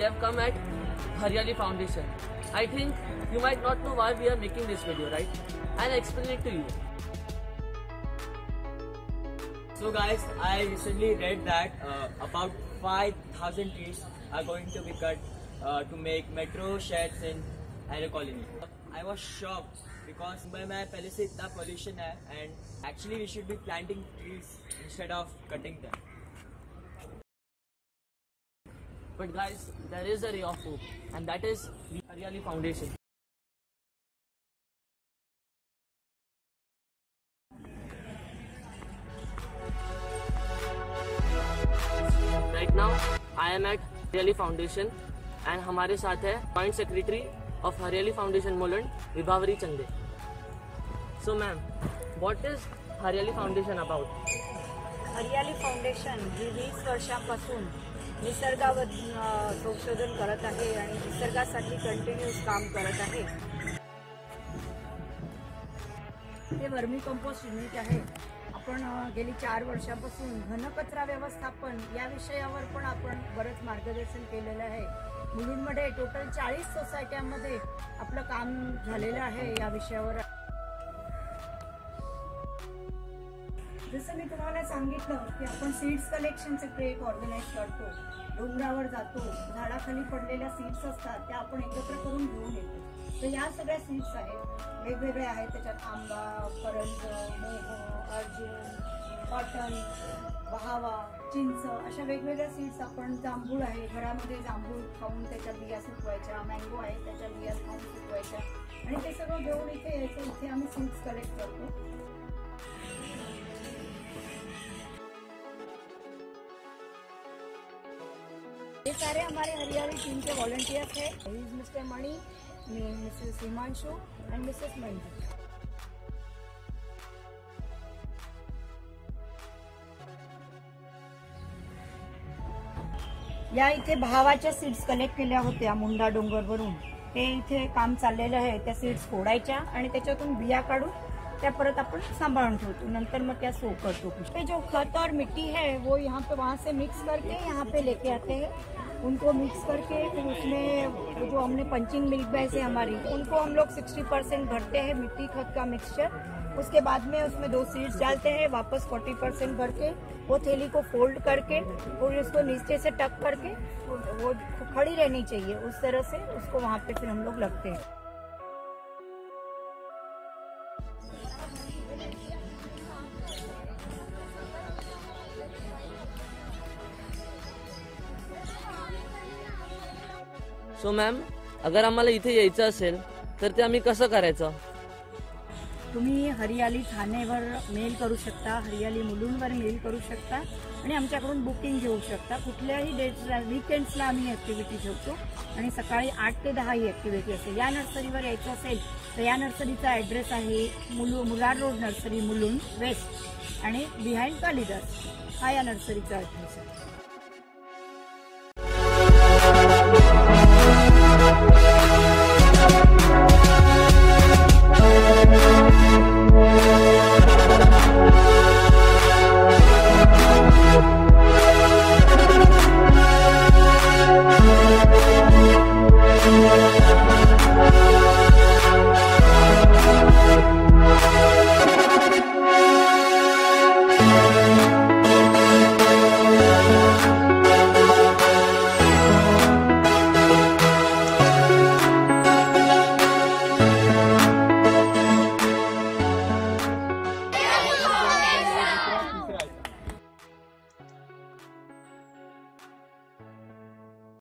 have come at Hariyali Foundation. I think you might not know why we are making this video, right? I'll explain it to you. So guys, I recently read that about 5,000 trees are going to be cut to make metro sheds in Aero Colony. I was shocked because Mumbai में पहले से इतना pollution है and actually we should be planting trees instead of cutting them. But guys, there is a ray of hope, and that is the Hariyali Foundation. Right now, I am at Hariyali Foundation, and हमारे साथ है Joint Secretary of Hariyali Foundation Mulund, Vibhavari Chande. So, ma'am, what is Hariyali Foundation about? Hariyali foundation ही 20 वर्षांपासून निसर्गावर संशोधन करत आहे आणि निसर्गासाठी कंटिन्यूस काम करत आहे. हे वर्मी कंपोस्ट युनिट आहे. आपण गेली 4 वर्षांपासून घनकचरा व्यवस्थापन या विषयावर पण आपण बरेच मार्गदर्शन केलेलं आहे. मुलुंडमध्ये टोटल 40 सोसायट्यांमध्ये आपलं काम झालेलं आहे या विषयावर. जसं मी तुम्हाला सांगितलं की आपण सीड्स कलेक्शनचे ट्रेक ऑर्गनाईज करतो, डोंगरावर जातो, झाडाखाली पडलेल्या सीड्स असतात त्या आपण एकत्र करून घेऊन येतो. तर या सगळ्या सीड्स आहेत, वेगवेगळे आहेत. त्याच्यात आंबा, करंज, मोह, अर्जुन, कॉटन, बहावा, चिंच अशा वेगवेगळ्या सीड्स आपण. जांभूळ आहे, घरामध्ये जांभूळ खाऊन त्याच्या बिया सुकवायच्या, मँगो आहे त्याच्या बिया खाऊन सुकवायच्या आणि ते सगळं घेऊन इथे यायचं. इथे आम्ही सीड्स कलेक्ट करतो. ये सारे हमारे हरियाली टीम के वॉलंटियर्स हैं. He is mister Mani, missus Himanshu and missus Manju. या इथे भावाच्या सीड्स कलेक्ट केल्या होत्या मुंडा डोंगरवरून. ते इथे काम चाललेलं आहे. त्या सीड्स फोडायच्या आणि त्याच्यातून बिया काढून त्या परत अपन संभाळून ठेवतो. नंतर मग त्या सो करतो. पे जो खत और मिट्टी है वो यहाँ पे वहाँ से मिक्स करके यहाँ पे लेके आते हैं. उनको मिक्स करके फिर उसमें जो हमने पंचिंग मिल्क बैग्स है हमारी, उनको हम लोग 60% भरते हैं मिट्टी खत का मिक्सचर. उसके बाद में उसमें 2 सीड्स डालते हैं. वापस 40% भर के वो थैली को फोल्ड करके और उसको नीचे से टक करके वो खड़ी रहनी चाहिए उस तरह से उसको वहाँ पे फिर हम लोग लगते हैं. सो मॅम, अगर आम्हाला इथे यायचं असेल तर ते आम्ही कसं करायचं? तुम्ही हरियाली ठाणेवर मेल करू शकता, हरियाली मुलुंडवर मेल करू शकता आणि आमच्याकडून बुकिंग घेऊ शकता. कुठल्याही डेट्सला, वीकेंड्सला आम्ही ॲक्टिव्हिटी ठेवतो आणि सकाळी 8 ते 10 ही ॲक्टिव्हिटी असते. या नर्सरीवर यायचं असेल तर या नर्सरीचा ॲड्रेस आहे Mular road nursery, Mulund west आणि बिहाइंड कालिदास हा या नर्सरीचा ॲड्रेस आहे.